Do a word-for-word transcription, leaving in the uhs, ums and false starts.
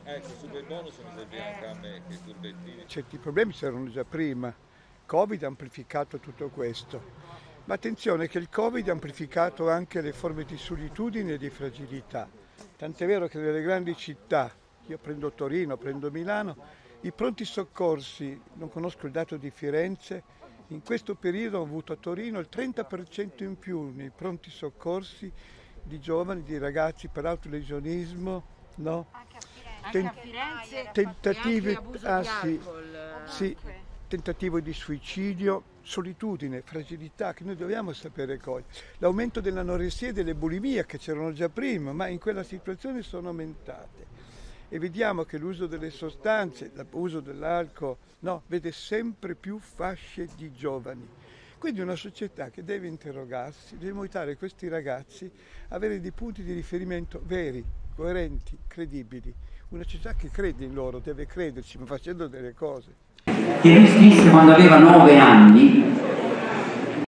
Ecco, super bonus mi serve anche a me, che curvettini. Certi problemi c'erano già prima. Covid ha amplificato tutto questo. Ma attenzione che il Covid ha amplificato anche le forme di solitudine e di fragilità. Tant'è vero che nelle grandi città, io prendo Torino, prendo Milano, i pronti soccorsi, non conosco il dato di Firenze, in questo periodo hanno avuto a Torino il trenta per cento in più nei pronti soccorsi di giovani, di ragazzi per autolesionismo, no? Anche a Firenze. Anche Ten- a Firenze tentativi, e anche abuso ah di sì, alcol. sì, Anche. tentativo di suicidio, solitudine, fragilità che noi dobbiamo sapere cogliere. L'aumento dell'anoressia e delle bulimie che c'erano già prima, ma in quella situazione sono aumentate. E vediamo che l'uso delle sostanze, l'abuso dell'alcol, no, vede sempre più fasce di giovani. Quindi una società che deve interrogarsi, deve aiutare questi ragazzi a avere dei punti di riferimento veri, coerenti, credibili. Una società che crede in loro, deve crederci, ma facendo delle cose. Che lui scrisse quando aveva nove anni